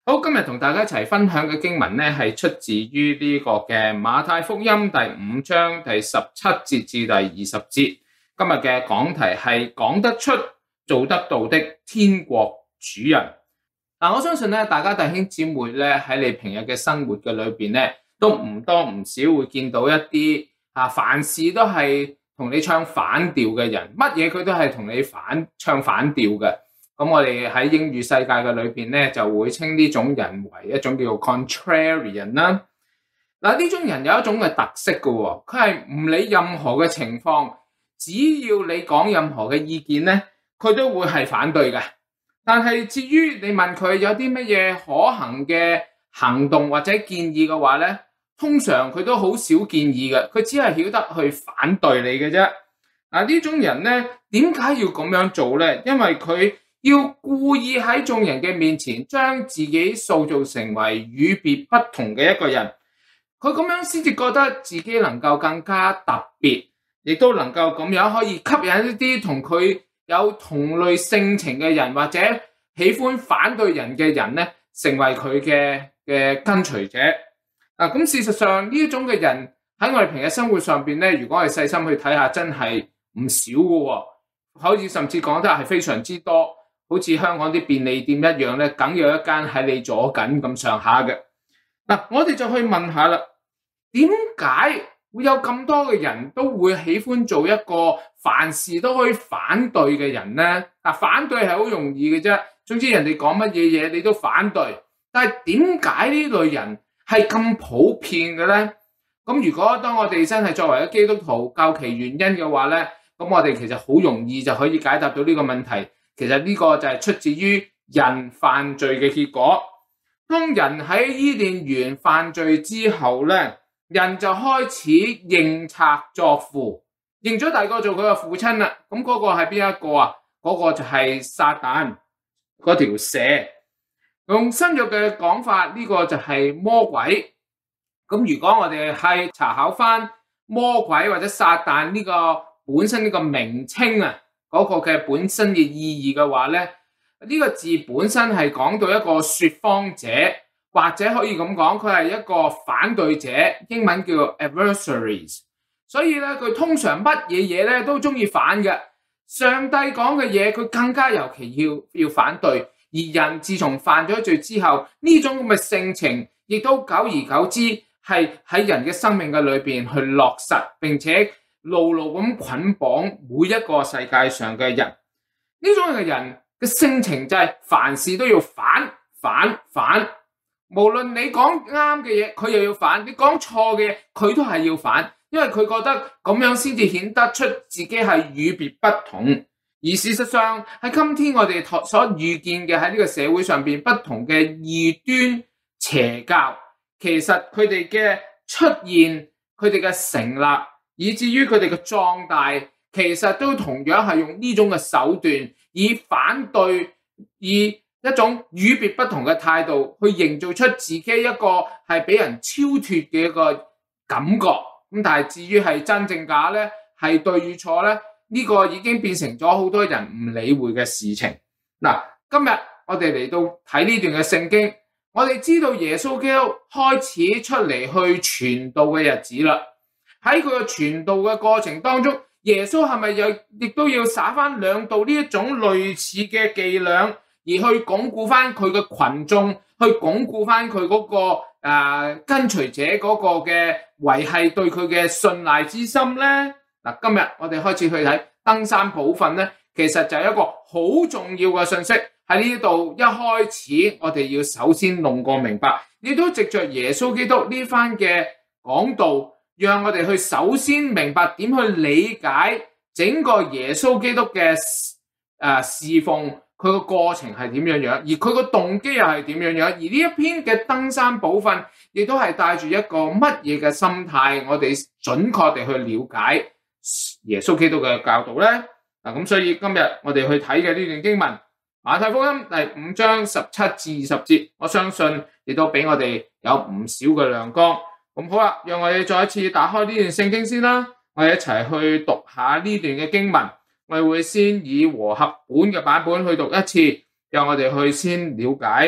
好，今日同大家一齊分享嘅經文呢，係出自於呢個嘅馬太福音第5章第17節至第20節。今日嘅講題係講得出、做得到的天國主人。我相信咧，大家弟兄姊妹咧喺你平日嘅生活嘅裏邊咧，都唔多唔少會見到一啲凡事都係同你唱反調嘅人，乜嘢佢都係同你唱反調嘅。咁我哋喺英語世界嘅裏邊咧，就會稱呢種人為一種叫做 contrarian 啦。呢種人有一種嘅特色嘅喎，佢係唔理任何嘅情況，只要你講任何嘅意見咧，佢都會係反對嘅。但係至於你問佢有啲乜嘢可行嘅行動或者建議嘅話咧，通常佢都好少建議嘅，佢只係曉得去反對你嘅啫。呢種人咧，點解要咁樣做咧？因為佢要故意喺眾人嘅面前將自己塑造成為與別不同嘅一個人，佢咁樣先至覺得自己能夠更加特別，亦都能夠咁樣可以吸引一啲同佢有同類性情嘅人，或者喜歡反對人嘅人咧，成為佢嘅跟隨者。咁事實上呢一種嘅人喺我哋平日生活上邊咧，如果我哋細心去睇下，真係唔少嘅，可以甚至講得係非常之多。好似香港啲便利店一樣咧，梗有一間喺你左近咁上下嘅。我哋就去問下啦，點解會有咁多嘅人都會喜歡做一個凡事都可以反對嘅人呢？反對係好容易嘅啫，總之人哋講乜嘢你都反對。但係點解呢類人係咁普遍嘅呢？咁如果當我哋真係作為一基督徒究其原因嘅話呢，咁我哋其實好容易就可以解答到呢個問題。其實呢個就係出自於人犯罪嘅結果。當人喺伊甸園犯罪之後咧，人就開始認賊作父，認咗第二個做佢嘅父親啦。咁嗰個係邊一個啊？嗰個就係撒旦嗰條蛇。用新約嘅講法，呢個就係魔鬼。咁如果我哋係查考翻魔鬼或者撒旦呢個本身呢個名稱啊，嗰個嘅本身嘅意義嘅話咧，呢個字本身係講到一個說謊者，或者可以咁講，佢係一個反對者，英文叫 adversaries。所以咧，佢通常乜嘢咧都中意反嘅。上帝講嘅嘢，佢更加尤其要反對。而人自從犯咗罪之後，呢種咁嘅性情，亦都久而久之係喺人嘅生命嘅裏邊去落實，並且牢牢咁捆綁每一個世界上嘅人。呢種嘅人嘅性情就係凡事都要反。無論你講啱嘅嘢，佢又要反；你講錯嘅嘢，佢都係要反。因為佢覺得咁樣先至顯得出自己係與別不同。而事實上喺今天我哋所遇見嘅喺呢個社會上邊不同嘅異端邪教，其實佢哋嘅出現，佢哋嘅成立，以至於佢哋嘅壯大，其實都同樣係用呢種嘅手段，以反對，以一種與別不同嘅態度去營造出自己一個係俾人超脫嘅一個感覺。咁但係至於係真正假呢，係對與錯呢，呢個已經變成咗好多人唔理會嘅事情。今日我哋嚟到睇呢段嘅聖經，我哋知道耶穌基督開始出嚟去傳道嘅日子啦。喺佢嘅傳道嘅過程當中，耶穌係咪亦都要撒翻兩道呢一種類似嘅伎倆，而去鞏固翻佢嘅群眾，去鞏固翻佢嗰個跟隨者嗰個嘅維繫對佢嘅信賴之心呢？今日我哋開始去睇登山寶訓呢，其實就係一個好重要嘅信息。喺呢度一開始我哋要首先弄個明白，亦都藉着耶穌基督呢番嘅講道，讓我哋去首先明白點去理解整個耶穌基督嘅侍奉，佢個過程係點樣樣，而佢個動機又係點樣樣。而呢一篇嘅登山寶訓亦都係帶住一個乜嘢嘅心態，我哋準確地去了解耶穌基督嘅教導呢？咁所以今日我哋去睇嘅呢段經文，馬太福音第5章17至20節，我相信亦都俾我哋有唔少嘅亮光。咁好啦，讓我哋再一次打開呢段聖經先啦，我哋一齊去讀下呢段嘅經文。我哋會先以和合本嘅版本去讀一次，讓我哋去先了解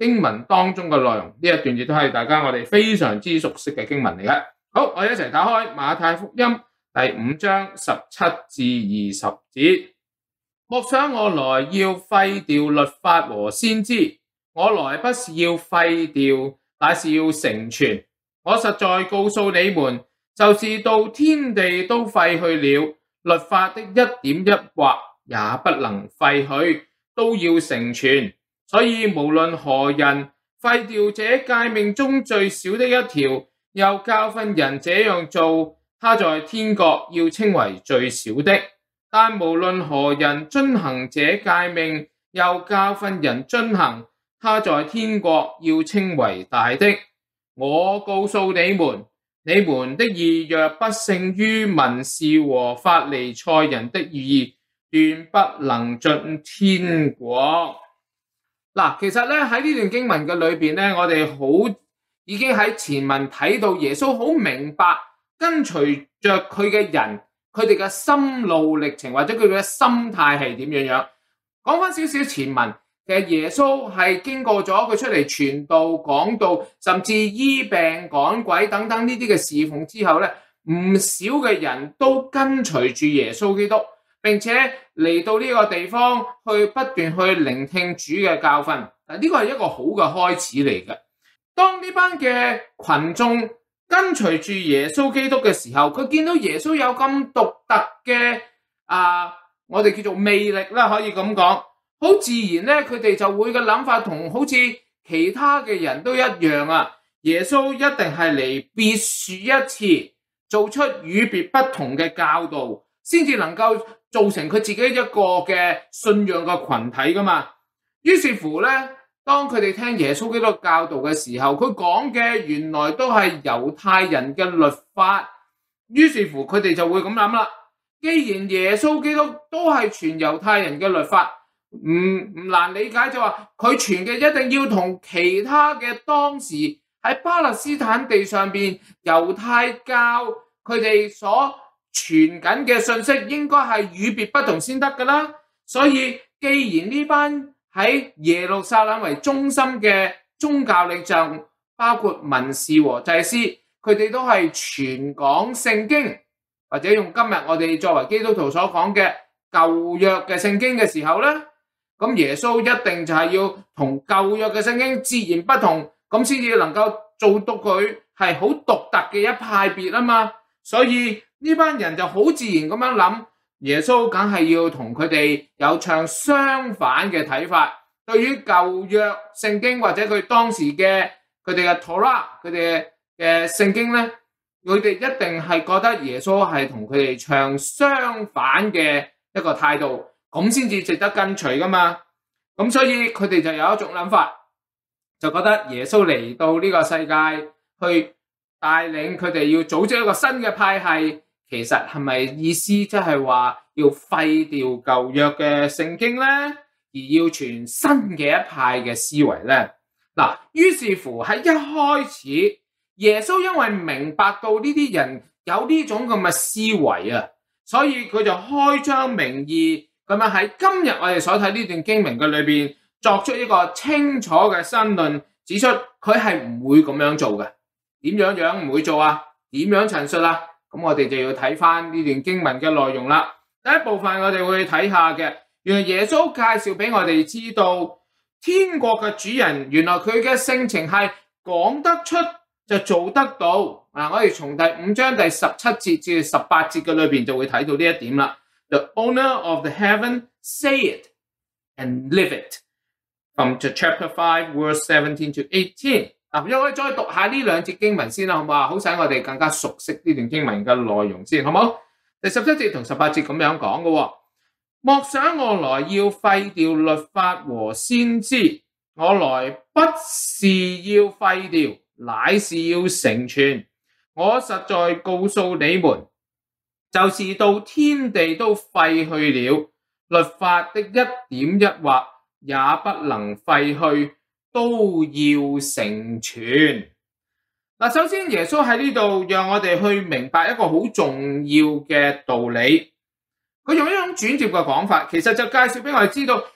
經文當中嘅內容。呢一段亦都係大家我哋非常之熟悉嘅經文嚟嘅。好，我哋一齊打開馬太福音第5章17至20節。莫想我來要廢掉律法和先知，我來不是要廢掉，乃是要成全。我實在告訴你們，就是到天地都廢去了，律法的一點一畫也不能廢去，都要成全。所以無論何人廢掉這誡命中最小的一條，又教訓人這樣做，他在天國要稱為最小的；但無論何人遵行這誡命，又教訓人遵行，他在天國要稱為大的。我告訴你們，你們的義若不勝於文士和法利賽人的義，斷不能進天國。嗱，其實咧喺呢段經文嘅裏邊咧，我哋已經喺前文睇到耶穌好明白跟隨着佢嘅人，佢哋嘅心路歷程或者佢嘅心態係點樣樣。講翻少少前文，其實耶穌係經過咗佢出嚟傳道、講道，甚至醫病、趕鬼等等呢啲嘅侍奉之後咧，唔少嘅人都跟隨住耶穌基督。並且嚟到呢個地方去不斷去聆聽主嘅教訓，呢個係一個好嘅開始嚟嘅。當呢班嘅群眾跟隨住耶穌基督嘅時候，佢見到耶穌有咁獨特嘅我哋叫做魅力啦，可以咁講，好自然咧，佢哋就會嘅諗法同好似其他嘅人都一樣啊。耶穌一定係嚟別樹一幟，做出與別不同嘅教導，先至能夠造成佢自己一個嘅信仰嘅群體噶嘛。於是乎咧，當佢哋聽耶穌基督教導嘅時候，佢講嘅原來都係猶太人嘅律法。於是乎佢哋就會咁諗啦，既然耶穌基督都係傳猶太人嘅律法，唔難理解，就話佢傳嘅一定要同其他嘅當時喺巴勒斯坦地上邊猶太教佢哋所傳緊嘅信息應該係與別不同先得噶啦。所以既然呢班喺耶路撒冷為中心嘅宗教領袖，包括文士和祭司，佢哋都係傳講聖經，或者用今日我哋作為基督徒所講嘅舊約嘅聖經嘅時候咧，咁耶穌一定就係要同舊約嘅聖經截然不同，咁先至能夠做到佢係好獨特嘅一派別啊嘛。所以呢班人就好自然咁樣諗，耶穌梗係要同佢哋有唱相反嘅睇法。對於舊約聖經或者佢當時嘅佢哋嘅 Torah 佢哋嘅聖經咧，佢哋一定係覺得耶穌係同佢哋唱相反嘅一個態度，咁先至值得跟隨噶嘛。咁所以佢哋就有一種諗法，就覺得耶穌嚟到呢個世界去帶領佢哋要組織一個新嘅派系，其實係咪意思即係話要廢掉舊約嘅聖經咧，而要傳新嘅一派嘅思維咧？嗱，於是乎喺一開始，耶穌因為明白到呢啲人有呢種咁嘅思維啊，所以佢就開張名義咁樣喺今日我哋所睇呢段經文嘅裏邊作出一個清楚嘅申論，指出佢係唔會咁樣做嘅。點樣唔會做啊？點樣陳述啊？咁我哋就要睇翻呢段經文嘅內容啦。第一部分我哋會睇下嘅，原來耶穌介紹俾我哋知道，天國嘅主人原來佢嘅性情係講得出就做得到。我哋從第5章第17節至18節嘅裏邊就會睇到呢一點啦。The owner of the heaven say it and live it. From chapter 5 verse 17 to 18。嗱，讓我哋再讀下呢兩節經文先啦，好唔好啊？好使我哋更加熟悉呢段經文嘅內容先，好唔好？第17節同18節咁樣講嘅，莫想我來要廢掉律法和先知，我來不是要廢掉，乃是要成全。我實在告訴你們，就是到天地都廢去了，律法的一點一畫也不能廢去，都要成全。嗱，首先耶穌喺呢度讓我哋去明白一個好重要嘅道理。佢用一種轉接嘅講法，其實就介紹俾我哋知道，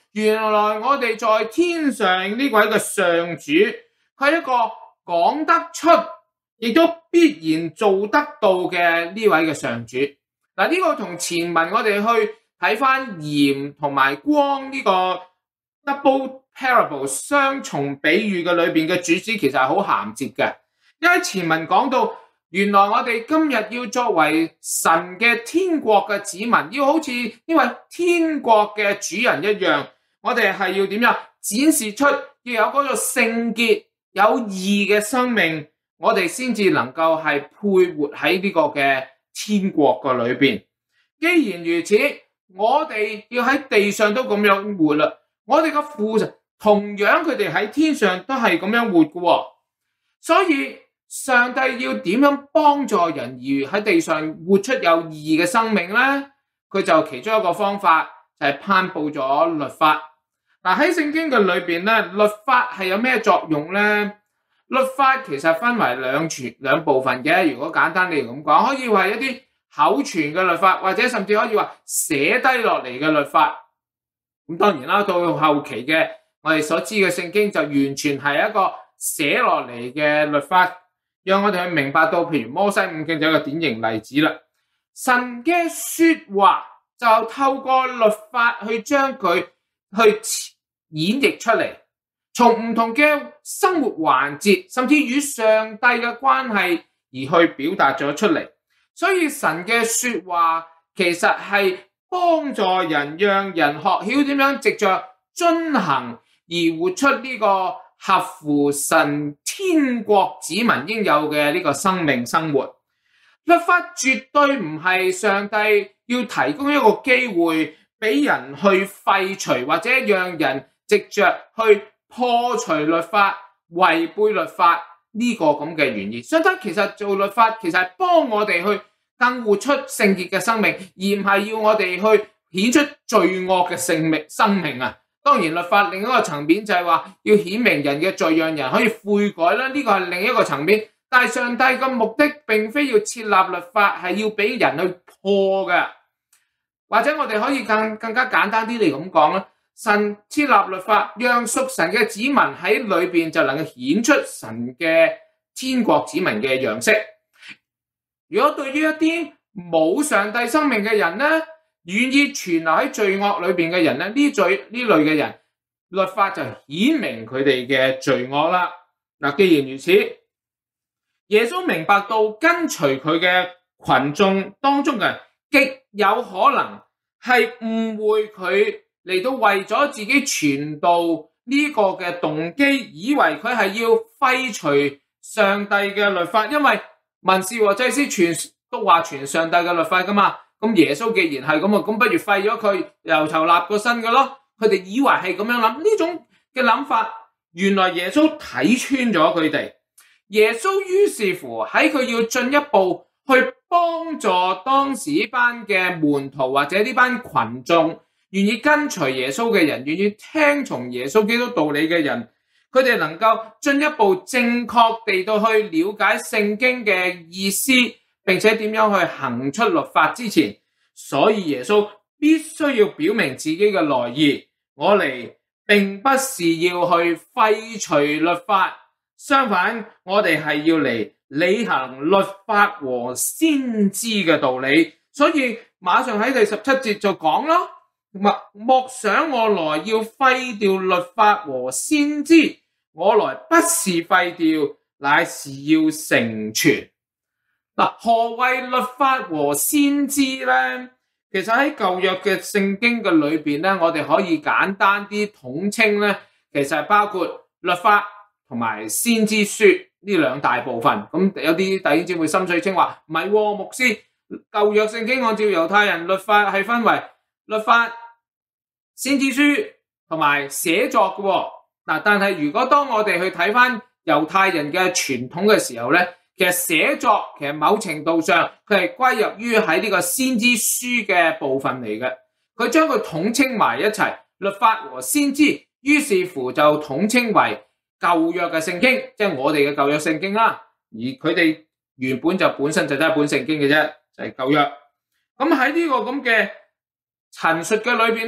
原來我哋在天上呢位嘅上主，佢係一個講得出，亦都必然做得到嘅呢位嘅上主。嗱，呢個同前文我哋去睇翻鹽同埋光呢個 double parable 雙重比喻嘅裏邊嘅主旨其實係好銜接嘅，因為前文講到原來我哋今日要作為神嘅天國嘅子民，要好似呢位天國嘅主人一樣，我哋係要點樣展示出要有嗰個聖潔有義嘅生命，我哋先至能夠係配活喺呢個嘅天國嘅裏邊。既然如此，我哋要喺地上都咁樣活啦，我哋嘅父同樣佢哋喺天上都係咁樣活嘅，所以上帝要點樣幫助人而喺地上活出有義嘅生命呢？佢就其中一個方法就係頒布咗律法。嗱，喺聖經嘅裏邊咧，律法係有咩作用呢？律法其實分為兩部分嘅。如果簡單嚟咁講，可以話一啲口傳嘅律法，或者甚至可以話寫低落嚟嘅律法。咁當然啦，到後期嘅我哋所知嘅聖經就完全係一個寫落嚟嘅律法，讓我哋去明白到，譬如摩西五經就係一個典型例子啦。神嘅說話就透過律法去將佢去演繹出嚟，從唔同嘅生活環節，甚至與上帝嘅關係而去表達咗出嚟。所以神嘅說話其實係幫助人，讓人學曉點樣藉着遵行而活出呢個合乎神天國子民應有嘅呢個生命生活。律法絕對唔係上帝要提供一個機會俾人去廢除，或者讓人藉着去破除律法、違背律法呢個咁嘅原意。上帝其實做律法其實係幫我哋去更活出聖潔嘅生命，而唔係要我哋去顯出罪惡嘅生命啊！當然律法另一個層面就係話要顯明人嘅罪，讓人可以悔改啦，呢個係另一個層面。但係上帝嘅目的並非要設立律法係要俾人去破嘅，或者我哋可以更加簡單啲嚟咁講啦，神設立律法，讓屬神嘅子民喺裏邊就能夠顯出神嘅天國子民嘅樣式。如果對於一啲冇上帝生命嘅人呢，願意存留喺罪惡裏邊嘅人呢，呢類嘅人，律法就顯明佢哋嘅罪惡啦。嗱，既然如此，耶穌明白到跟隨佢嘅群眾當中嘅人極有可能係誤會佢嚟到為咗自己傳道呢個嘅動機，以為佢係要廢除上帝嘅律法，因為文士和祭司都話傳上帝嘅律法噶嘛，咁耶穌既然係咁啊，咁不如廢咗佢，由頭立個新嘅咯。佢哋以為係咁樣諗，呢種嘅諗法，原來耶穌睇穿咗佢哋。耶穌於是乎喺佢要進一步去幫助當時呢班嘅門徒或者呢班群眾，願意跟隨耶穌嘅人，願意聽從耶穌基督道理嘅人，佢哋能夠進一步正確地到去了解聖經嘅意思，並且點樣去行出律法之前，所以耶穌必須要表明自己嘅來意。我嚟並不是要去廢除律法，相反，我哋係要嚟履行律法和先知嘅道理。所以馬上喺第17節就講咯，莫想我來要廢掉律法和先知，我來不是廢掉，乃是要成全。嗱，何謂律法和先知呢？其實喺舊約嘅聖經嘅裏邊咧，我哋可以簡單啲統稱咧，其實係包括律法同埋先知書呢兩大部分。咁有啲弟兄姊妹心水清話唔係，牧師，舊約聖經按照猶太人律法係分為律法、先知書同埋寫作嘅。嗱，但係如果當我哋去睇翻猶太人嘅傳統嘅時候咧，其實寫作其實某程度上佢係歸入於喺呢個先知書嘅部分嚟嘅，佢將佢統稱埋一齊，律法和先知，於是乎就統稱為舊約嘅聖經，即係我哋嘅舊約聖經啦。而佢哋原本就本身就得一本聖經嘅啫，就係舊約。咁喺呢個咁嘅陳述嘅裏邊咧，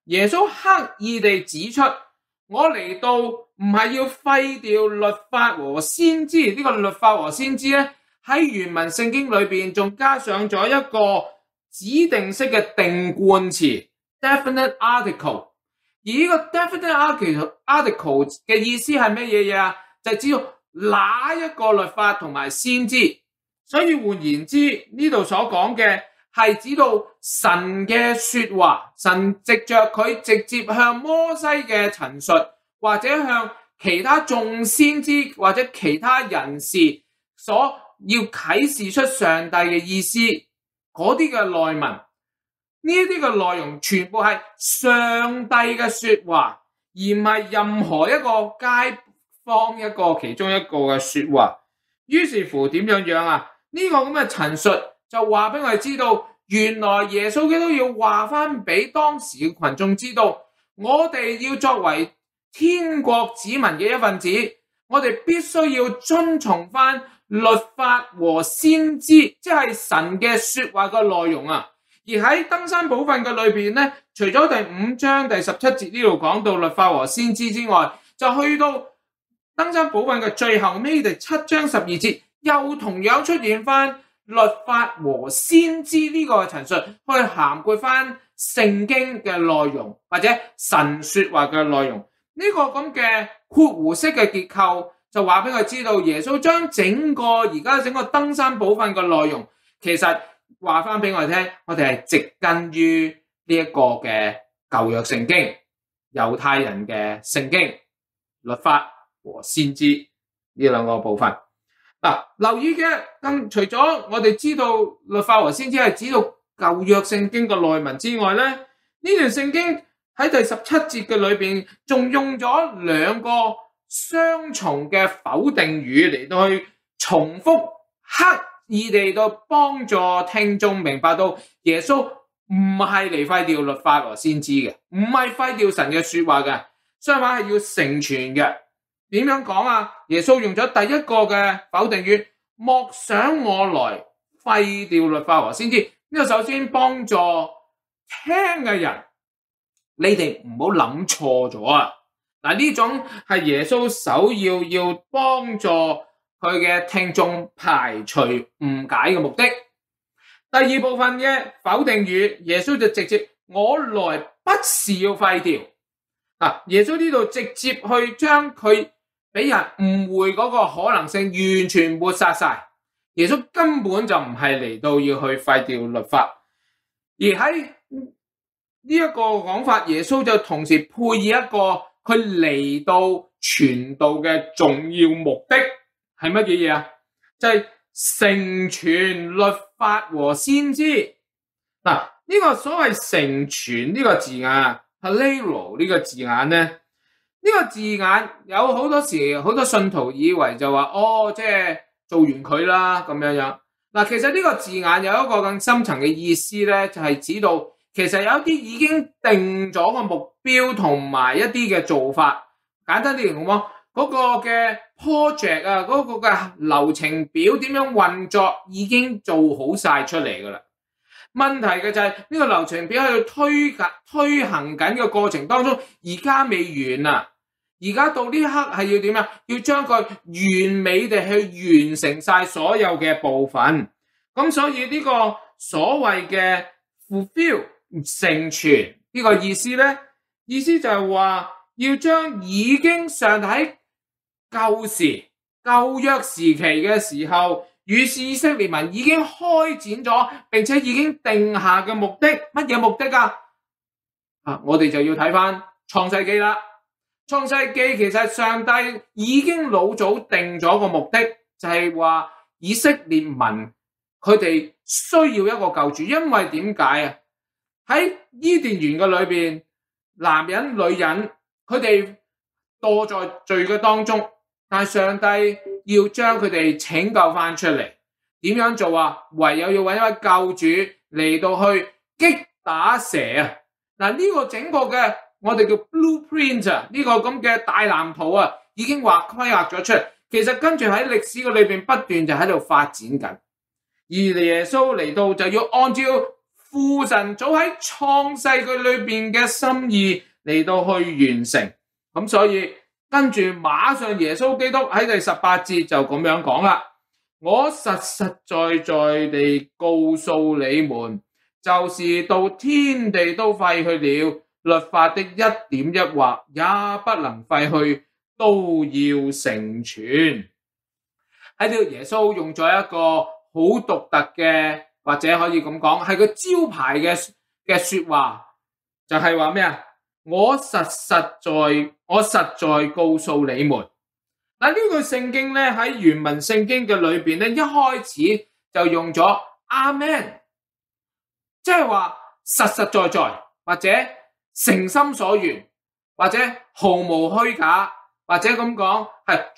耶穌刻意地指出，我嚟到唔係要廢掉律法和先知，呢個律法和先知咧喺原文聖經裏邊仲加上咗一個指定式嘅定冠詞 definite article， 而呢個 definite article 嘅意思係咩嘢啊？就係指到哪一個律法同埋先知，所以換言之，呢度所講嘅係指到神嘅說話，神藉着佢直接向摩西嘅陳述，或者向其他眾先知或者其他人士所要啟示出上帝嘅意思嗰啲嘅內文，呢啲嘅內容全部係上帝嘅說話，而唔係任何一個街坊一個其中一個嘅說話。於是乎點樣啊？呢個咁嘅陳述就話俾我哋知道，原來耶穌基督要話翻俾當時嘅群眾知道，我哋要作為天國子民嘅一份子，我哋必須要遵從翻律法和先知，即係神嘅說話嘅內容啊。而喺登山寶訓嘅裏邊咧，除咗第5章第17節呢度講到律法和先知之外，就去到登山寶訓嘅最後尾第7章12節，又同樣出現翻律法和先知呢個陳述，去涵蓋翻聖經嘅內容或者神說話嘅內容。呢個咁嘅括弧式嘅結構就話俾佢知道，耶穌將而家整個登山寶訓嘅內容，其實話翻俾我哋聽，我哋係植根於呢一個嘅舊約聖經，猶太人嘅聖經律法和先知呢兩個部分。留意嘅除咗我哋知道律法和先知係指到舊約聖經嘅內文之外咧，呢段聖經喺第17節嘅裏邊仲用咗2個雙重嘅否定語嚟到去重複，刻意地到幫助聽眾明白到耶穌唔係嚟廢掉律法和先知嘅，唔係廢掉神嘅說話嘅，相反係要成全嘅。點樣講啊？耶穌用咗第一個嘅否定語，莫想我來廢掉律法和先知。呢個首先幫助聽嘅人，你哋唔好諗錯咗啊！呢種係耶穌首要幫助佢嘅聽眾排除誤解嘅目的。第二部分嘅否定語，耶穌就直接我來不是要廢掉。耶穌呢度直接去將佢俾人誤會嗰個可能性完全抹殺晒。耶穌根本就唔係嚟到要去廢掉律法，而喺呢一個講法，耶穌就同時配以一個佢嚟到傳道嘅重要目的係乜嘢嘢啊？就係成全律法和先知。呢個所謂成全呢個字眼 halero 呢個字眼咧，呢個字眼有好多時好多信徒以為就話即係做完佢啦咁樣。其實呢個字眼有一個更深層嘅意思咧，就係指到其實有一啲已經定咗個目標同埋一啲嘅做法。簡單啲嚟講，嗰個嘅 project 啊，嗰個嘅流程表點樣運作已經做好晒出嚟噶啦。問題嘅就係呢個流程表喺度推行緊嘅過程當中，而家未完啊！而家到呢刻係要點啊？要將佢完美地去完成晒所有嘅部分。咁所以呢個所謂嘅 fulfill 成全呢個意思咧，意思就係話要將已經上喺舊約時期嘅時候，與以色列民已經開展咗，並且已經定下嘅目的，乜嘢目的啊？我哋就要睇翻創世記啦。創世記其實上帝已經老早定咗個目的，就係話以色列民佢哋需要一個救主，因為點解啊？喺伊甸園嘅裏邊，男人女人佢哋墮在罪嘅當中，但係上帝要將佢哋拯救翻出嚟，點樣做啊？唯有要揾一位救主嚟到去擊打蛇啊！呢個整個嘅我哋叫 blueprint 啊，呢個咁嘅大藍圖啊，已經規劃咗出嚟。其實跟住喺歷史嘅裏邊不斷就喺度發展緊，而耶穌嚟到就要按照父神早喺創世紀裏邊嘅心意嚟到去完成。咁所以跟住馬上耶穌基督喺第18節就咁樣講啦，我實實在在地告訴你們，就是到天地都廢去了，律法的一點一畫也不能廢去，都要成全。喺呢度耶穌用咗一個好獨特嘅，或者可以咁講係個招牌嘅說話，就係話咩啊？我實在告訴你們。嗱，呢句聖經咧喺原文聖經嘅裏邊咧，一開始就用咗阿們，即係話實實在在，或者誠心所願，或者毫無虛假，或者咁講係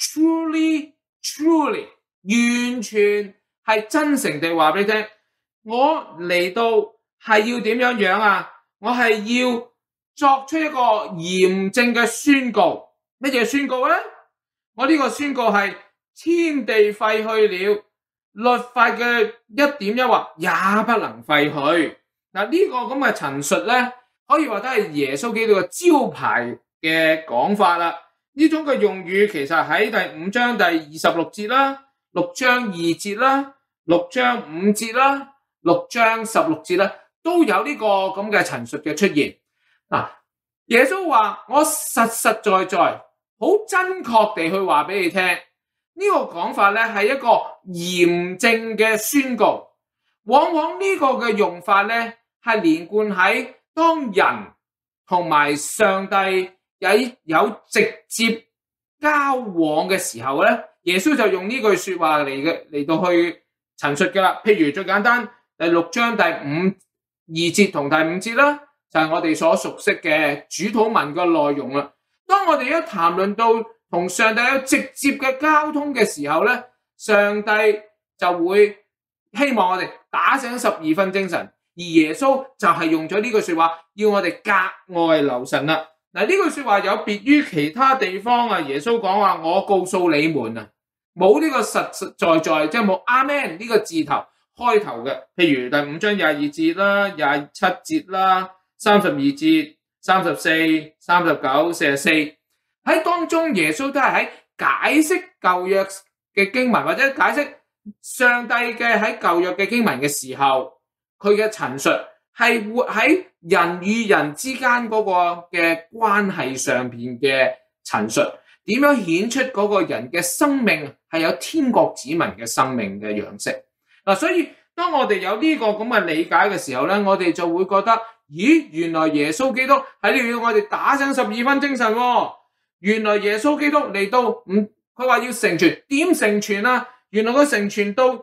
truly 完全係真誠地話俾你聽，我嚟到係要點樣啊？我係要作出一個嚴正嘅宣告。乜嘢宣告咧？我呢個宣告係天地廢去了，律法嘅一點一畫也不能廢去。嗱，呢個咁嘅陳述咧，可以話都係耶穌基督嘅招牌嘅講法啦。呢種嘅用語其實喺第5章第26節啦、6章2節啦、6章5節啦、6章16節啦，都有呢個咁嘅陳述嘅出現。嗱，耶穌話我實實在在好真確地去話俾你聽，呢個講法咧係一個嚴正嘅宣告。往往呢個嘅用法咧係連貫喺當人同埋上帝有直接交往嘅時候咧，耶穌就用呢句說話嚟到去陳述噶啦。譬如最簡單，第6章第2節同第5節啦，就係我哋所熟悉嘅主禱文嘅內容啦。當我哋一談論到同上帝有直接嘅交通嘅時候咧，上帝就會希望我哋打醒12分精神，而耶穌就係用咗呢句說話，要我哋格外留神啦。嗱，呢句說話有別於其他地方啊，耶穌講話我告訴你們啊，冇呢個實實在在，即係冇阿們呢個字頭開頭嘅。譬如第5章22節啦、27節啦、32節、34、39、44，喺當中耶穌都係喺解釋舊約嘅經文，或者解釋上帝嘅喺舊約嘅經文嘅時候，佢嘅陳述係活喺人與人之間嗰個嘅關係上邊嘅陳述，點樣顯出嗰個人嘅生命係有天國子民嘅生命嘅樣式。嗱，所以當我哋有呢個咁嘅理解嘅時候咧，我哋就會覺得，咦，原來耶穌基督喺度要我哋打醒12分精神喎。原來耶穌基督嚟到佢話要成全，點成全啊？原來佢成全到有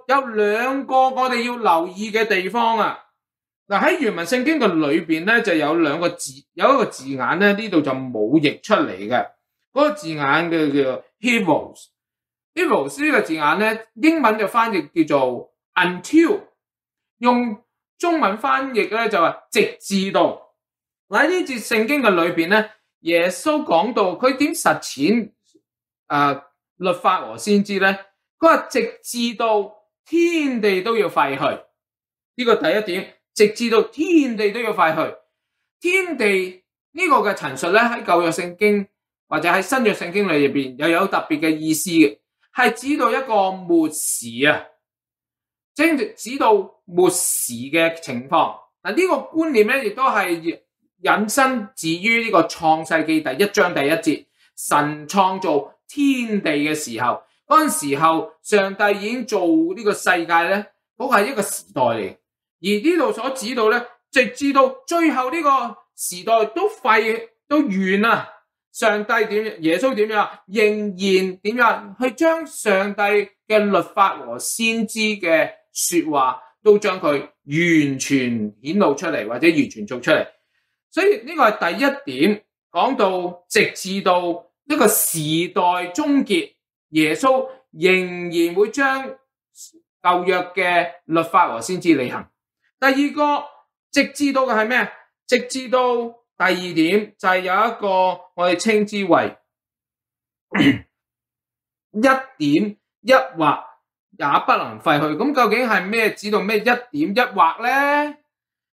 2個我哋要留意嘅地方啊！嗱，喺原文聖經嘅裏邊咧，就有2個字，有一個字眼咧，呢度就冇譯出嚟嘅。嗰個字眼嘅叫 Hivos 呢個字眼咧，英文就翻譯叫做 until， 用中文翻譯咧就話直至到。喺呢節聖經嘅裏邊咧，耶穌講到佢點實踐律法和先知咧，佢話直至到天地都要廢去，呢個第一點，直至到天地都要廢去。天地呢個嘅陳述咧，喺舊約聖經或者喺新約聖經裏邊又有特別嘅意思嘅，係指到一個末時啊，即係指到末時嘅情況。嗱，呢個觀念咧亦都係引申自於呢個創世記第1章第1節，神創造天地嘅時候，嗰陣時候上帝已經做呢個世界咧，嗰個係一個時代嚟。而呢度所指到咧，直至到最後呢個時代都完啦，上帝耶穌點樣，仍然點樣去將上帝嘅律法和先知嘅說話，都將佢完全顯露出嚟，或者完全做出嚟。所以呢個係第一點，講到直至到一個時代終結，耶穌仍然會將舊約嘅律法和先知履行。第二個直至到嘅係咩？直至到第二點就係有一個我哋稱之為一點一畫也不能廢去。咁究竟係咩？指到咩一點一畫咧？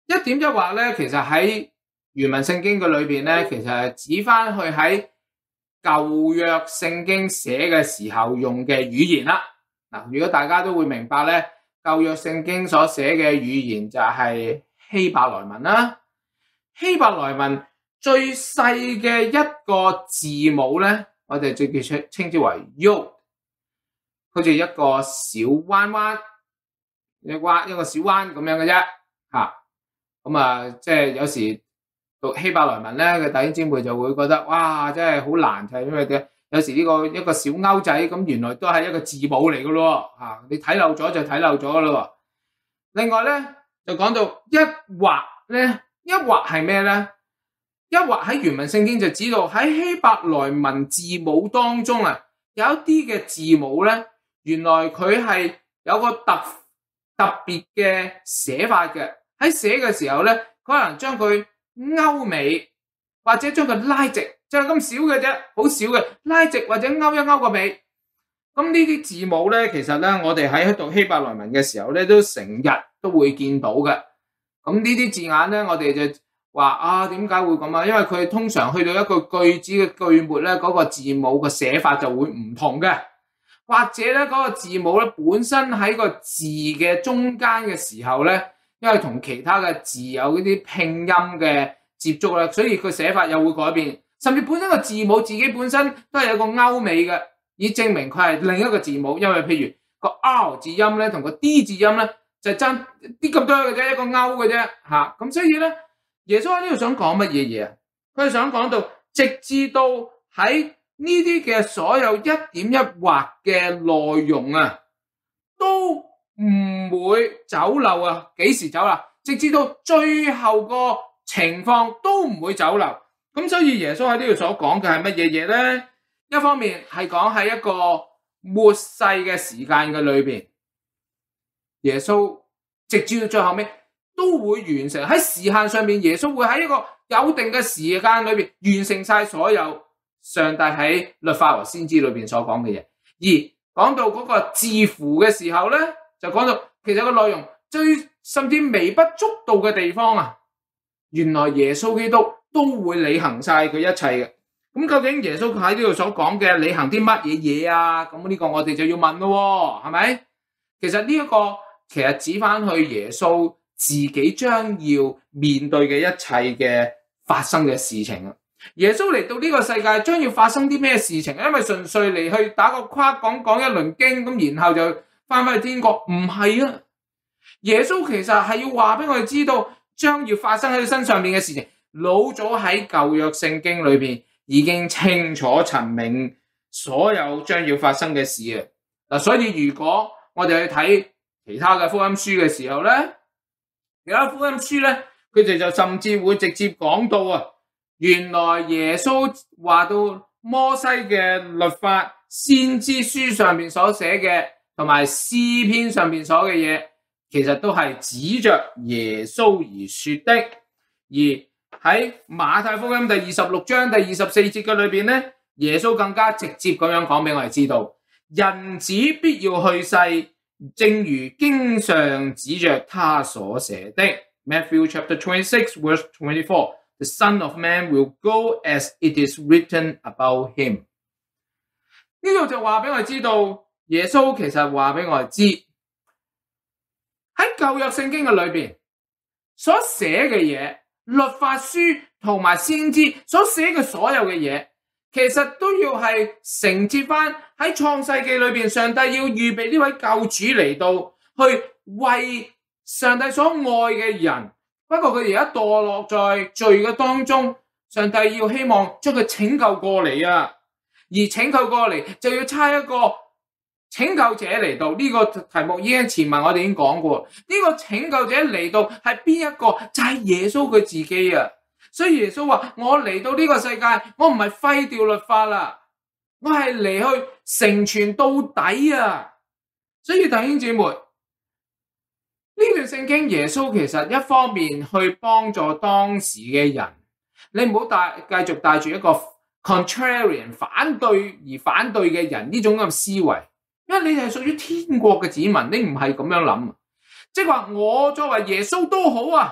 一點一畫咧，其實喺原文聖經嘅裏邊咧，其實係指翻去喺舊約聖經寫嘅時候用嘅語言啦。嗱，如果大家都會明白咧，舊約聖經所寫嘅語言就係希伯來文啦。希伯來文最細嘅一個字母咧，我哋就稱之為 Yod， 好似一個小彎彎，一個小彎咁樣嘅啫嚇。咁啊，即係有時讀希伯來文咧嘅弟兄姊妹就會覺得哇，真係好難，就係因為點？有時呢個一個小勾仔咁，原來都係一個字母嚟嘅咯嚇，你睇漏咗就睇漏咗嘅咯。另外咧就講到一畫咧，一畫係咩咧？一畫喺原文聖經就知道喺希伯來文字母當中啊，有一啲嘅字母咧，原來佢係有個特別嘅寫法嘅。喺寫嘅時候咧，可能將佢勾尾，或者將佢拉直，就係咁少嘅啫，好少嘅，拉直或者勾一勾個尾。咁呢啲字母咧，其實咧我哋喺讀希伯來文嘅時候咧，都成日都會見到嘅。咁呢啲字眼咧，我哋就話啊，點解會咁啊？因為佢通常去到一個句子嘅句末咧，嗰個字母嘅寫法就會唔同嘅，或者咧嗰個字母咧本身喺個字嘅中間嘅時候咧，因為同其他嘅字有嗰啲拼音嘅接觸咧，所以佢寫法又會改變，甚至本身個字母自己本身都係有個勾尾嘅，以證明佢係另一個字母。因為譬如個 R 字音咧同個 D 字音咧就爭啲咁多嘅啫，一個勾嘅啫嚇。咁所以咧，耶穌喺呢度想講乜嘢嘢啊？佢係想講到，直至到喺呢啲嘅所有一點一畫嘅內容啊，都唔會走漏啊！幾時走漏？直至到最後個情況都唔會走漏。咁所以耶穌喺呢度所講嘅係乜嘢嘢咧？一方面係講喺一個末世嘅時間嘅裏邊，耶穌直至到最後尾都會完成喺時限上面，耶穌會喺一個有定嘅時間裏邊完成晒所有上帝喺律法和先知裏邊所講嘅嘢。而講到嗰個至乎嘅時候咧，就講到其實個內容最甚至微不足道嘅地方啊，原來耶穌基督都會履行晒佢一切嘅。咁究竟耶穌喺呢度所講嘅履行啲乜嘢嘢啊？咁呢個我哋就要問咯，係咪？其實呢一個其實指翻去耶穌自己將要面對嘅一切嘅發生嘅事情啊！耶穌嚟到呢個世界將要發生啲咩事情？因為純粹嚟去打個跨講一輪經咁，然後就翻返去天國，唔係啊！耶穌其實係要話俾我哋知道將要發生喺佢身上面嘅事情，老早喺舊約聖經裏邊已經清楚陳明所有將要發生嘅事啊！嗱，所以如果我哋去睇其他嘅福音書嘅時候咧，其他福音書咧，佢哋就甚至會直接講到啊，原來耶穌話到摩西嘅律法、先知書上面所寫嘅，同埋詩篇上面所嘅嘢，其實都係指着耶穌而說的。而喺馬太福音第26章第24節嘅裏邊咧，耶穌更加直接咁樣講俾我哋知道，人子必要去世，正如經上指着他所寫的。Matthew chapter 26 verse 24， The Son of Man will go as it is written about him。 呢度就話俾我哋知道，耶穌其實話俾我哋知，喺舊約聖經嘅裏邊所寫嘅嘢，律法書同埋先知所寫嘅所有嘅嘢，其實都要係承接翻喺創世記裏邊，上帝要預備呢位救主嚟到去為上帝所愛嘅人。不過佢而家墮落在罪嘅當中，上帝要希望將佢拯救過嚟啊！而拯救過嚟就要差一個拯救者嚟到。呢個題目已經前文我哋已經講過，呢個拯救者嚟到係邊一個？就係耶穌佢自己啊！所以耶穌話：我嚟到呢個世界，我唔係廢掉律法啦，我係嚟去成全到底啊！所以弟兄姊妹，呢段聖經耶穌其實一方面去幫助當時嘅人，你唔好繼續帶住一個 contrarian 反對嘅人呢種咁嘅思維，因為你係屬於天國嘅子民，你唔係咁樣諗，即係話我作為耶穌都好啊，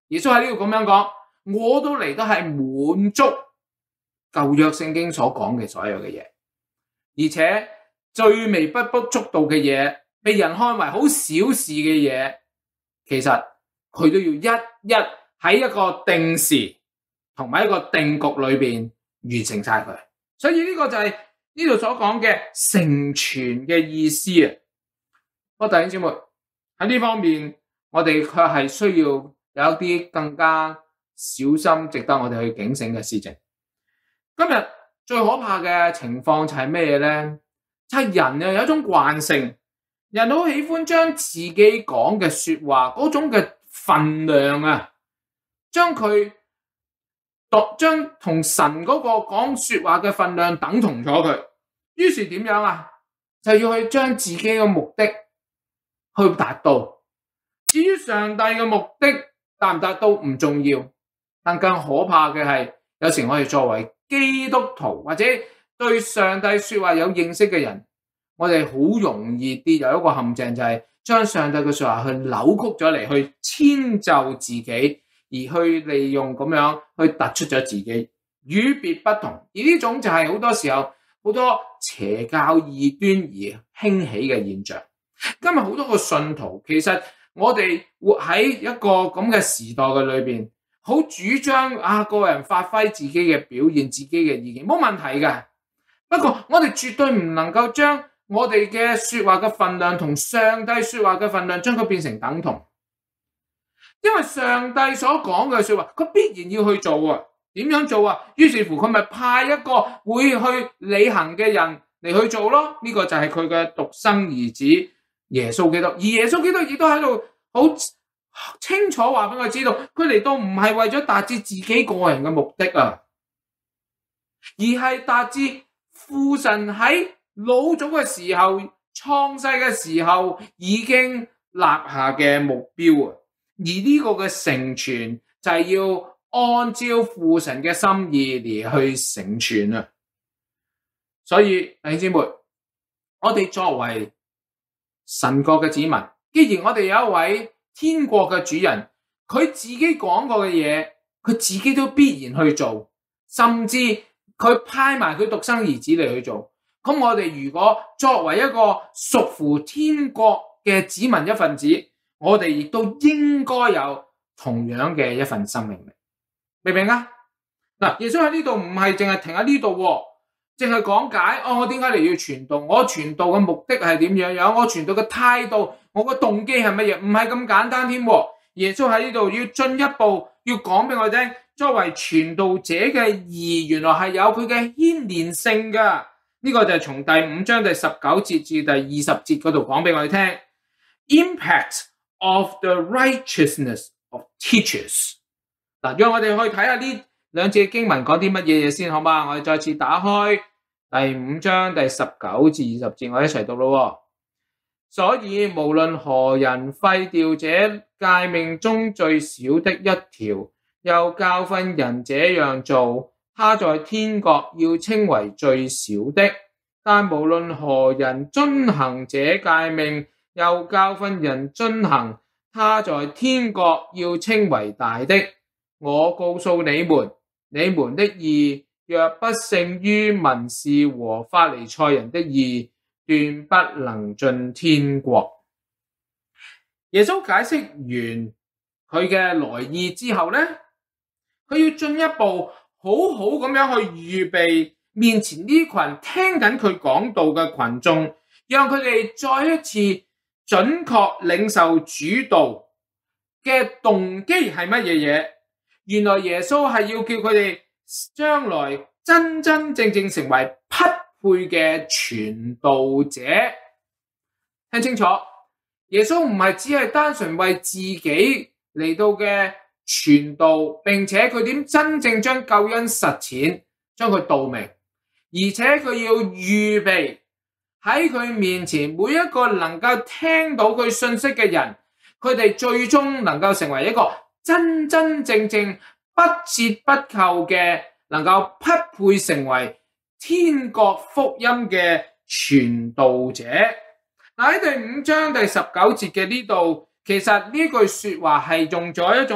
耶穌喺呢度咁樣講，我都嚟都係滿足舊約聖經所講嘅所有嘅嘢，而且最微不足道嘅嘢，被人看為好小事嘅嘢，其實佢都要一一喺一個定時同埋一個定局裏邊完成晒佢。所以呢個就係呢度所講嘅成全嘅意思啊！我弟兄姊妹喺呢方面，我哋卻係需要有一啲更加小心，值得我哋去警醒嘅事情。今日最可怕嘅情況就係咩咧？就係人啊有一種慣性，人好喜歡將自己講嘅說話嗰種嘅分量啊，將同神嗰個講說話嘅分量等同咗佢，於是點樣啊？就要去將自己嘅目的去達到。至於上帝嘅目的達唔達到唔重要，但更可怕嘅係，有時我哋作為基督徒或者對上帝說話有認識嘅人，我哋好容易跌入一個陷阱，就係將上帝嘅說話去扭曲咗嚟，去遷就自己，而去利用咁樣去突出咗自己，與別不同。而呢種就係好多時候好多邪教異端而興起嘅現象。今日好多個信徒，其實我哋活喺一個咁嘅時代嘅裏邊，好主張個人發揮自己嘅表現，自己嘅意見冇問題嘅。不過我哋絕對唔能夠將我哋嘅說話嘅分量同上帝說話嘅分量將佢變成等同，因為上帝所講嘅說話，佢必然要去做啊。點樣做啊？於是乎佢咪派一個會去履行嘅人嚟去做咯。呢個就係佢嘅獨生兒子耶穌基督，而耶穌基督亦都喺度好清楚話俾我知道，佢嚟到唔係為咗達至自己個人嘅目的啊，而係達至父神喺老早嘅時候、創世嘅時候已經立下嘅目標啊。而呢個嘅成全就係要按照父神嘅心意嚟去成全啊。所以弟兄姊妹，我哋作為神國嘅子民，既然我哋有一位天國嘅主人，佢自己講過嘅嘢，佢自己都必然去做，甚至佢派埋佢獨生兒子嚟去做。咁我哋如果作為一個屬乎天國嘅子民一份子，我哋亦都應該有同樣嘅一份生命力，明唔明啊？嗱，耶穌喺呢度唔係淨係停喺呢度，淨係講解我點解嚟要傳道，我傳道嘅目的係點樣，我傳道嘅態度，我嘅動機係乜嘢，唔係咁簡單添。耶穌喺呢度要進一步要講俾我聽，作為傳道者嘅義，原來係有佢嘅牽連性噶。呢個就係從第5章第19節至第20節嗰度講俾我哋聽 ，impact of the righteousness of teachers。嗱，讓我哋去睇下呢兩節經文講啲乜嘢先，好嘛？我哋再次打開第5章第19至20節，我一齊讀咯。所以無論何人廢掉這誡命中最小的一條，又教訓人這樣做，他在天國要稱為最小的；但無論何人遵行這誡命，又教訓人遵行，他在天國要稱為大的。我告訴你們，你們的義若不勝於文士和法利賽人的義，斷不能進天國。耶穌解釋完佢嘅來意之後呢，佢要進一步好好咁樣去預備面前呢群聽緊佢講道嘅群眾，讓佢哋再一次準確領受主道嘅動機係乜嘢嘢。原來耶穌係要叫佢哋將來真真正正成為匹配嘅傳道者。聽清楚，耶穌唔係只係單純為自己嚟到嘅傳道，並且佢點真正將救恩實踐，將佢道明，而且佢要預備喺佢面前每一個能夠聽到佢信息嘅人，佢哋最終能夠成為一個真真正正不折不扣嘅，能夠匹配成為天國福音嘅傳道者。喺第5章第19節嘅呢度，其實呢句說話係用咗一種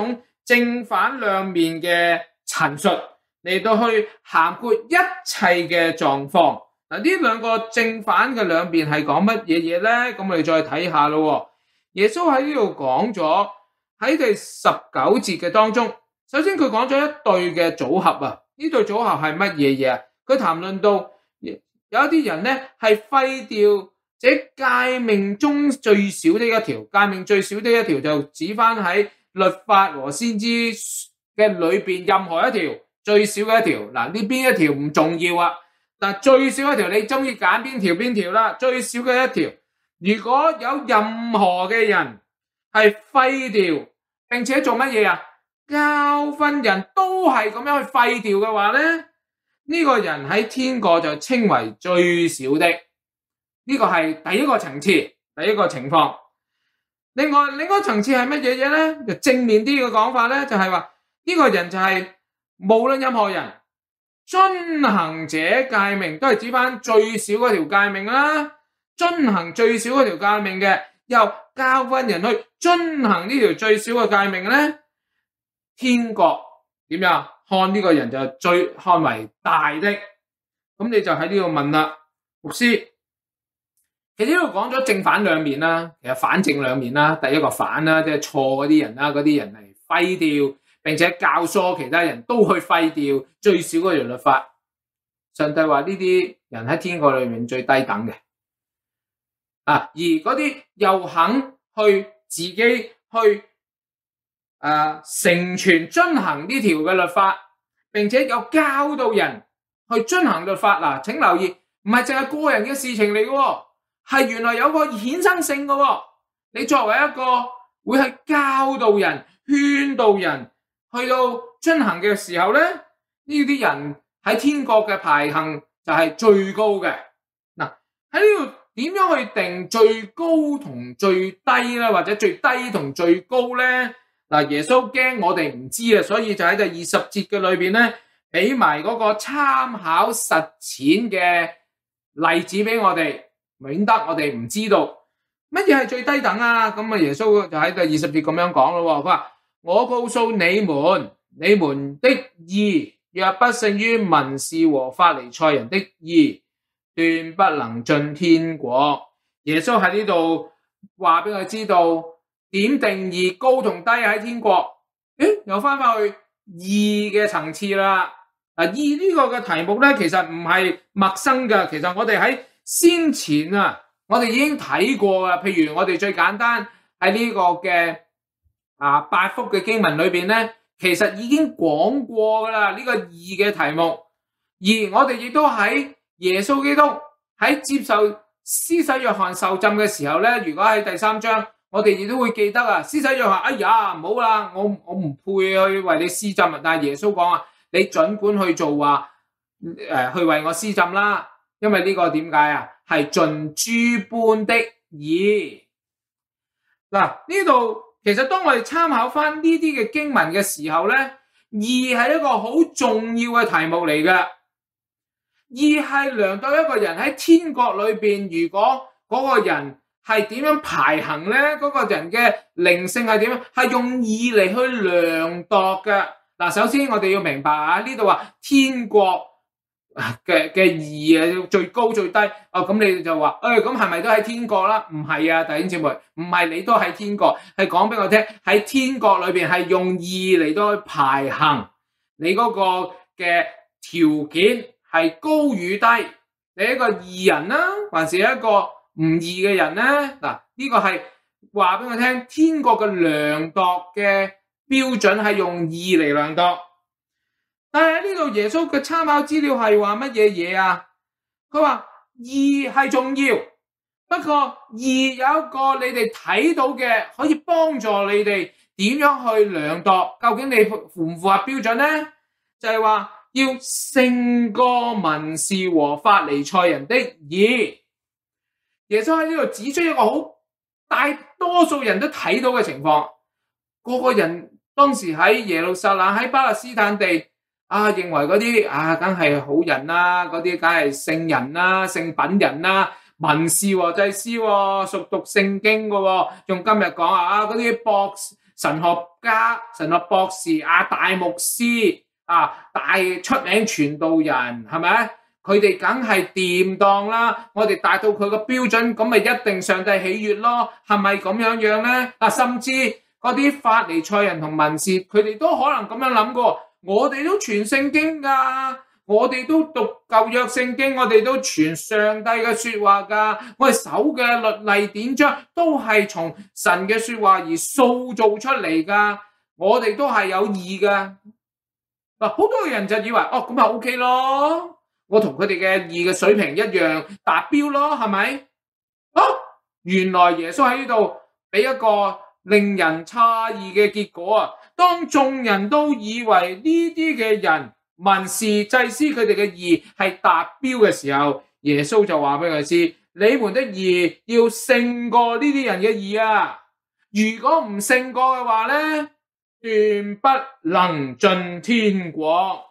正反兩面嘅陳述，嚟到去涵括一切嘅狀況。嗱，呢兩個正反嘅兩邊係講乜嘢咧？咁我哋再睇下咯。耶穌喺呢度講咗喺第19節嘅當中，首先佢講咗一對嘅組合啊。呢對組合係乜嘢嘢啊？佢談論到有一啲人咧係廢掉這誡命中最少的一條，誡命最少的一條就指翻喺律法和先知嘅裏邊任何一條最少嘅一條。嗱，呢邊一條唔重要啊，但最少一條你中意揀邊條啦。最少嘅一條，如果有任何嘅人係廢掉，並且做乜嘢啊？教訓人都係咁樣去廢掉嘅話咧，呢個人喺天國就稱為最少的。呢個係第一個層次，第一個情況。另外一個層次係乜嘢嘢咧？就正面啲嘅講法咧，就係話呢個人就係無論任何人遵行這誡命，都係指翻最少嗰條誡命啦。遵行最少嗰條誡命嘅，又教訓人去遵行呢條最少嘅誡命咧，天國點樣看呢個人就最看為大的。咁你就喺呢度問啦，牧師，其實呢度講咗正反兩面啦，其實反正兩面啦。第一個反啦，即係錯嗰啲人啦，嗰啲人嚟廢掉，並且教唆其他人都去廢掉最少嗰條律法。上帝話呢啲人喺天國裏面最低等嘅，而嗰啲又肯去自己去成全遵行呢條嘅律法，並且有教導人去遵行律法。嗱，請留意，唔係淨係個人嘅事情嚟嘅，係原來有個衍生性嘅。你作為一個會係教導人、勸導人去到遵行嘅時候咧，呢啲人喺天國嘅排行就係最高嘅。嗱，喺呢度點樣去定最高同最低咧，或者最低同最高咧？嗱，耶穌驚我哋唔知啊，所以就喺第20節嘅裏邊咧，俾埋嗰個參考實踐嘅例子俾我哋，免得我哋唔知道乜嘢係最低等啊。咁啊，耶穌就喺第20節咁樣講咯。佢話：我告訴你們，你們的義若不勝於文士和法利賽人的義，斷不能進天國。耶穌喺呢度話俾佢知道點定義高同低喺天國。又翻返去義嘅層次啦。義呢個嘅題目咧，其實唔係陌生嘅。其實我哋喺先前我哋已經睇過噶。譬如我哋最簡單喺呢個嘅8福嘅經文裏邊咧，其實已經講過噶啦呢個義嘅題目。而我哋亦都喺耶穌基督喺接受施洗約翰受浸嘅時候咧，如果喺第3章，我哋亦都會記得啊。施洗約翰，哎呀，唔好啦，我唔配去為你施浸啊。但係耶穌講你盡管去做去為我施浸啦，因為呢個點解啊？係盡諸般的義。嗱，呢度其實當我哋參考翻呢啲嘅經文嘅時候咧，義係一個好重要嘅題目嚟嘅。義係量度一個人喺天國裏邊，如果嗰個人係點樣排行咧，嗰個人嘅靈性係點樣，係用義嚟去量度嘅。嗱，首先我哋要明白呢度話天國嘅義最高最低。咁你就話咁係咪都喺天國啦？唔係啊，弟兄姊妹，唔係你都喺天國，係講俾我聽喺天國裏邊係用義嚟到去排行你嗰個嘅條件係高與低，你一個義人啦，還是一個唔義嘅人咧？嗱，呢個係話俾我聽，天國嘅量度嘅標準係用義嚟量度。但係呢度耶穌嘅參考資料係話乜嘢嘢啊？佢話義係重要，不過義有一個你哋睇到嘅可以幫助你哋點樣去量度，究竟你符唔符合標準咧？就係話要勝過文士和法利賽人的義。耶穌喺呢度指出一個好大多數人都睇到嘅情況，個個人當時喺耶路撒冷喺巴勒斯坦地認為嗰啲梗係好人啦，嗰啲梗係聖人啦、聖品人啦、文士和祭司熟讀聖經嘅，用今日講嗰啲博神學家、神學博士大牧師大出名傳道人，係咪？佢哋梗係掂當啦，我哋達到佢個標準，咁咪一定上帝喜悅咯，係咪咁樣樣咧？甚至嗰啲法利賽人同文士，佢哋都可能咁樣諗過，我哋都傳聖經㗎，我哋都讀舊約聖經，我哋都傳上帝嘅說話㗎，我哋守嘅律例典章都係從神嘅說話而塑造出嚟㗎，我哋都係有義㗎。好多人就以為咁咪 OK 咯。我同佢哋嘅義嘅水平一樣達標咯，係咪？原來耶穌喺呢度俾一個令人詫異嘅結果啊！當眾人都以為呢啲嘅人、文士、祭司佢哋嘅義係達標嘅時候，耶穌就話俾佢知：你們的義要勝過呢啲人嘅義啊！如果唔勝過嘅話咧，斷不能進天國。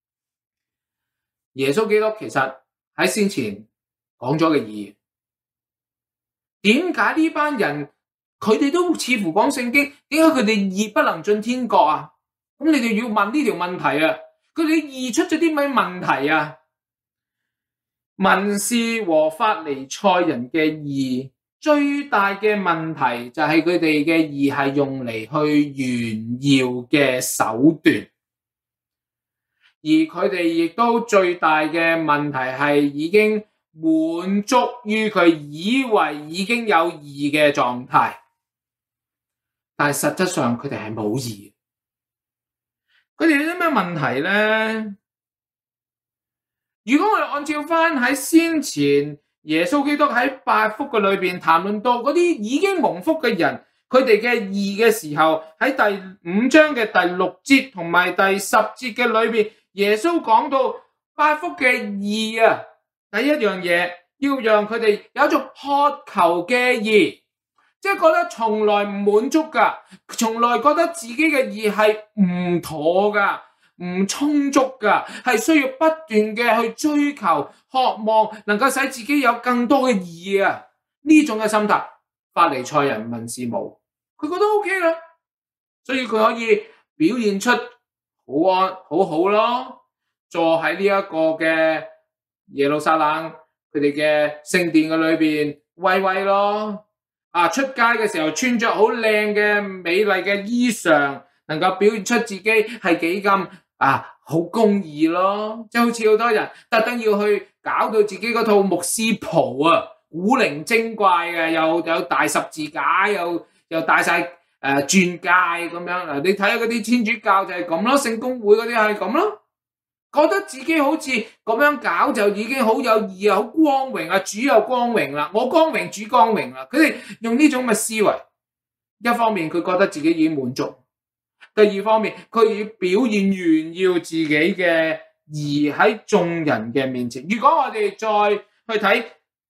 耶穌基督其實喺先前講咗嘅義，點解呢班人佢哋都似乎講聖經，點解佢哋義不能進天國啊？咁你哋要問呢條問題啊！佢哋義出咗啲咩問題啊？文士和法利賽人嘅義最大嘅問題就係佢哋嘅義係用嚟去炫耀嘅手段。而佢哋亦都最大嘅問題係已經滿足於佢以為已經有義嘅狀態，但係實質上佢哋係冇義。佢哋有啲咩問題咧？如果我哋按照翻喺先前耶穌基督喺8福嘅裏邊談論到嗰啲已經蒙福嘅人，佢哋嘅義嘅時候，喺第5章嘅第6節同埋第10節嘅裏邊，耶穌講到8福嘅義啊，第一樣嘢要讓佢哋有一種渴求嘅義，即係覺得從來唔滿足噶，從來覺得自己嘅義係唔妥噶，唔充足噶，係需要不斷嘅去追求，渴望能夠使自己有更多嘅義啊！呢種嘅心態，法利賽人、文士冇，佢覺得 OK 啦，所以佢可以表現出好好咯，坐喺呢一個嘅耶路撒冷佢哋嘅聖殿嘅裏邊威威咯，出街嘅時候穿着好靚嘅美麗嘅衣裳，能夠表現出自己係幾咁好公義咯，即係好似好多人特登要去搞到自己嗰套牧師袍啊，古靈精怪嘅，又有大十字架，又戴晒鑽戒咁樣。你睇下嗰啲天主教就係咁咯，聖公會嗰啲係咁咯，覺得自己好似咁樣搞就已經好有義啊，好光榮啊，主有光榮啦，我光榮主光榮啦。佢哋用呢種嘅思維，一方面佢覺得自己已經滿足，第二方面佢要表現炫耀自己嘅義喺眾人嘅面前。如果我哋再去睇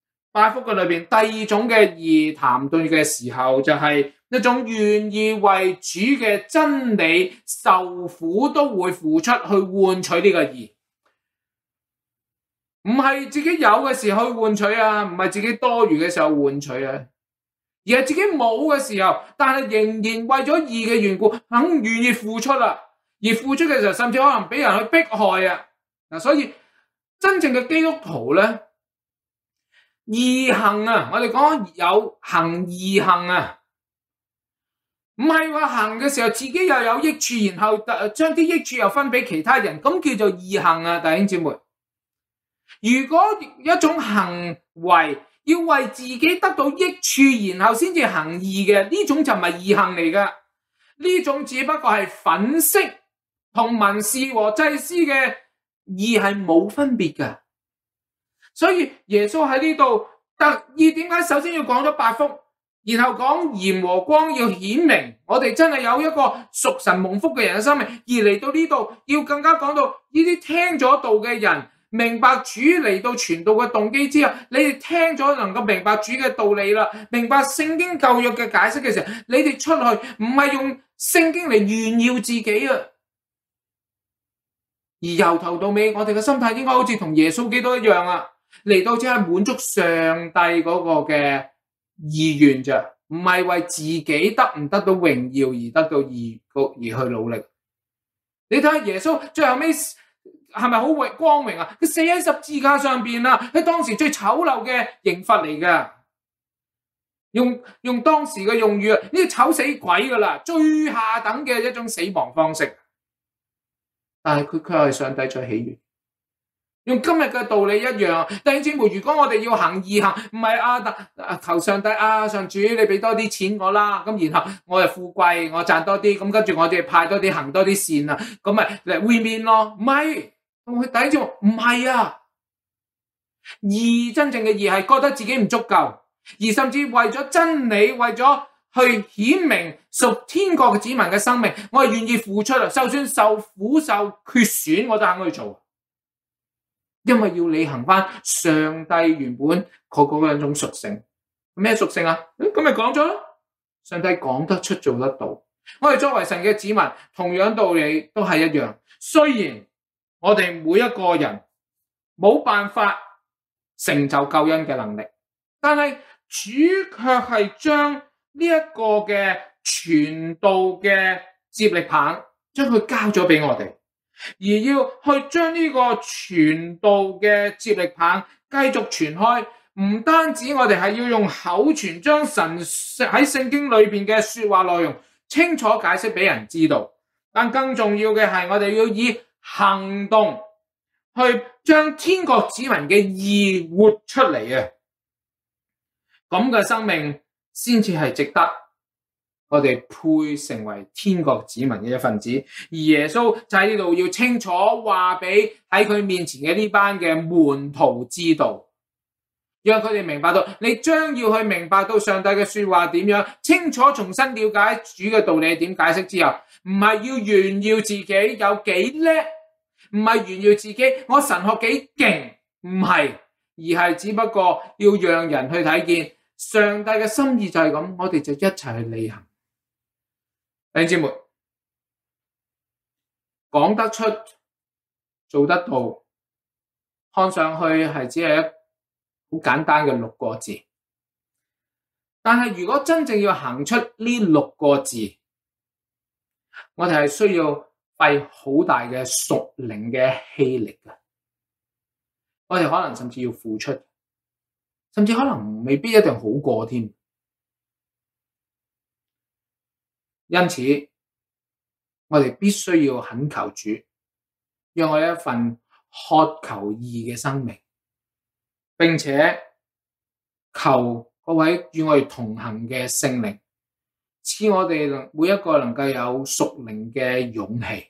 8福嘅裏邊，第二種嘅義談對嘅時候，就係一種願意為主嘅真理受苦都會付出去換取呢個義，唔係自己有嘅時候去換取啊，唔係自己多餘嘅時候換取啊，而係自己冇嘅時候，但係仍然為咗義嘅緣故，肯願意付出啦。而付出嘅時候，甚至可能俾人去迫害啊。所以真正嘅基督徒咧，義行啊，我哋講有行義行啊，唔係話行嘅時候自己又有益處，然後將啲益處又分俾其他人，咁叫做義行啊，弟兄姊妹。如果一種行為要為自己得到益處，然後先至行義嘅，呢種就唔係義行嚟噶，呢種只不過係粉飾，同文士和祭司嘅義係冇分別噶。所以耶穌喺呢度特意點解首先要講咗8福，然後講鹽和光，要顯明我哋真係有一個屬神蒙福嘅人嘅生命，而嚟到呢度要更加講到呢啲聽咗道嘅人明白主嚟到傳道嘅動機之後，你哋聽咗能夠明白主嘅道理啦，明白聖經舊約嘅解釋嘅時候，你哋出去唔係用聖經嚟炫耀自己啊，而由頭到尾我哋嘅心態應該好似同耶穌基督一樣啊，嚟到只係滿足上帝嗰個嘅意願咋， 唔係為自己得唔得到榮耀而得到而去努力。你睇下耶穌最後尾係咪好光榮啊？佢死喺十字架上邊啊，喺當時最醜陋嘅刑罰嚟㗎。用當時嘅用語啊，呢個醜死鬼㗎啦，最下等嘅一種死亡方式。但係佢卻係上帝最喜悅。用今日嘅道理一樣，弟兄姊妹，如果我哋要行義行，唔係求上帝上主你俾多啲錢我啦，咁然後我就富貴，我賺多啲，咁跟住我哋派多啲行多啲善啊，咁咪嚟會面咯？唔係，佢抵住唔係啊！義真正嘅義係覺得自己唔足夠，而甚至為咗真理，為咗去顯明屬天國嘅子民嘅生命，我係願意付出啊！就算受苦受缺損，我都肯去做。因為要履行翻上帝原本嗰種屬性。咩屬性啊？咁咪講咗咯。上帝講得出做得到。我哋作為神嘅子民，同樣道理都係一樣。雖然我哋每一個人冇辦法成就救恩嘅能力，但係主卻係將呢一個嘅傳道嘅接力棒，將佢交咗俾我哋。而要去將呢個傳道嘅接力棒繼續傳開，唔單止我哋係要用口傳，將神喺聖經裏邊嘅說話內容清楚解釋俾人知道，但更重要嘅係我哋要以行動去將天國子民嘅義活出嚟啊！咁嘅生命先至係值得我哋配成為天國子民嘅一份子，而耶穌就喺呢度要清楚話俾喺佢面前嘅呢班嘅門徒知道，讓佢哋明白到，你將要去明白到上帝嘅說話點樣，清楚重新了解主嘅道理點解釋之後，唔係要炫耀自己有幾叻，唔係炫耀自己我神學幾勁，唔係，而係只不過要讓人去睇見上帝嘅心意就係咁，我哋就一齊去履行。弟兄姊妹，講得出做得到，看上去係只係一好簡單嘅6個字，但係如果真正要行出呢6個字，我哋係需要費好大嘅屬靈嘅氣力嘅，我哋可能甚至要付出，甚至可能未必一定好過添。因此，我哋必須要懇求主，讓我哋一份渴求義嘅生命，並且求各位與我哋同行嘅聖靈，賜我哋每一個能夠有屬靈嘅勇氣，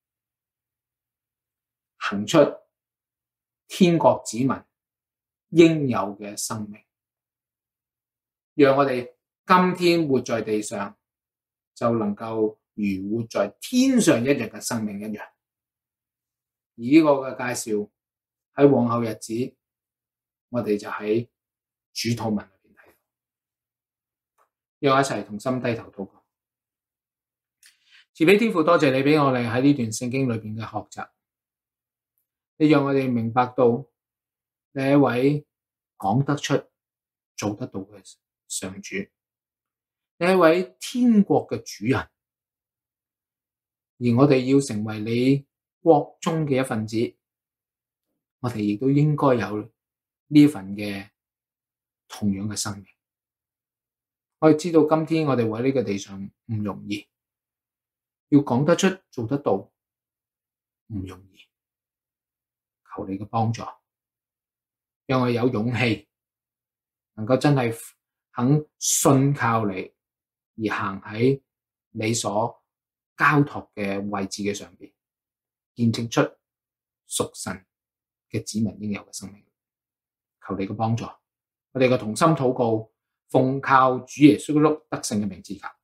行出天國子民應有嘅生命，讓我哋今天活在地上，就能夠如活在天上一樣嘅生命一樣。而呢個嘅介紹喺往後日子，我哋就喺主禱文裏邊睇到。讓我一齊同心低頭禱告。慈悲天父，多謝你俾我哋喺呢段聖經裏邊嘅學習，你讓我哋明白到你係一位講得出、做得到嘅上主。你係一位天國嘅主人，而我哋要成為你國中嘅一份子，我哋亦都應該有呢份嘅同樣嘅生命。我哋知道今天我哋喺呢個地上唔容易，要講得出做得到唔容易，求你嘅幫助，讓我有勇氣能夠真係肯信靠你，而行喺你所交託嘅位置嘅上邊，見證出屬神嘅子民應有嘅生命。求你嘅幫助，我哋嘅同心禱告，奉靠主耶穌基督得勝嘅名字求。